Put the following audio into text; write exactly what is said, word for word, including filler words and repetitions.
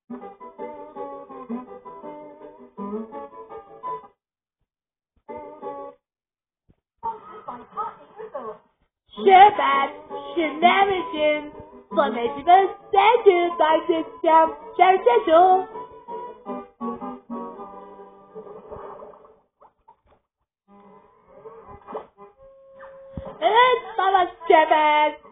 学霸是男人心，做美剧本三句大学讲，这结束。嗯，到了学霸。